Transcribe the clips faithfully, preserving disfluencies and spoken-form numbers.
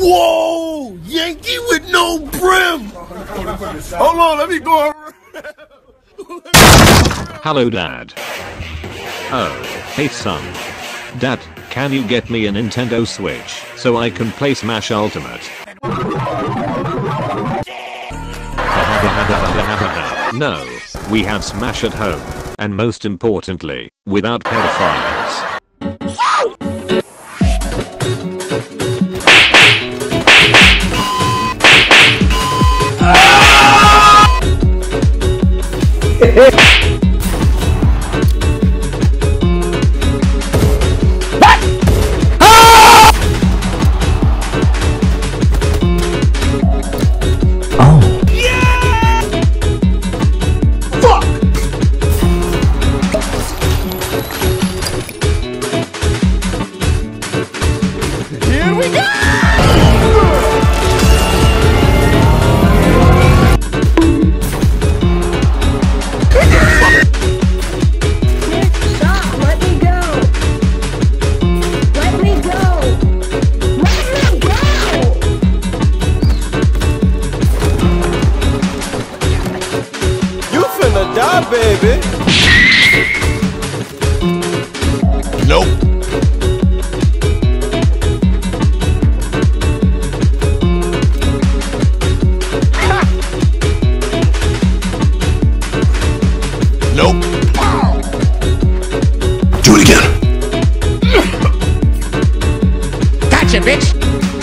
Whoa! Yankee with no brim! Hold on, let me go over. Hello, Dad. Oh, hey son. Dad, can you get me a Nintendo Switch so I can play Smash Ultimate? No, we have Smash at home, and most importantly, without pedophiles. Die, baby. Nope. Nope. Do it again. Gotcha, bitch.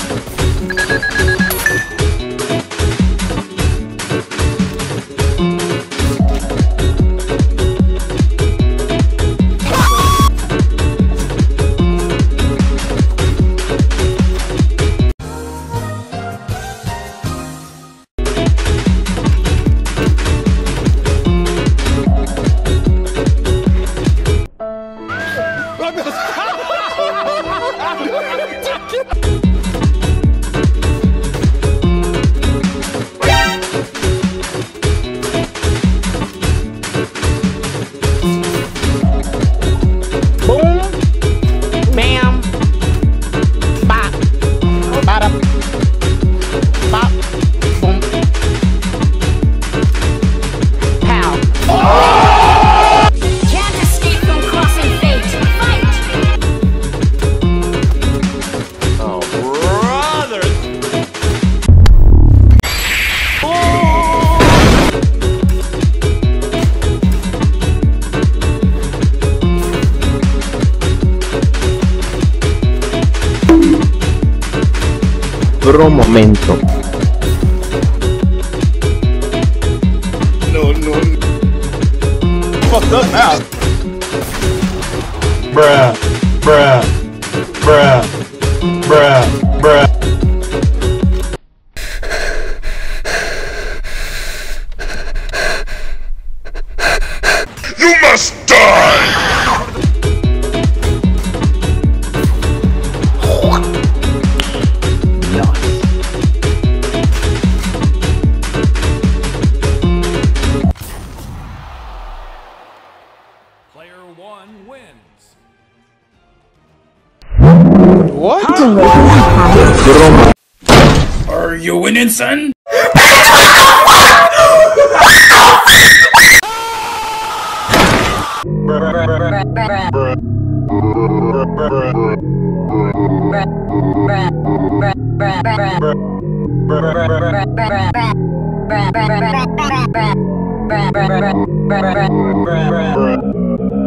Un momento. No, no. Fucked up now. Bruh, bruh, bruh, bruh, bruh. You must die! Player one wins. What? Are you winning, son? Bruh.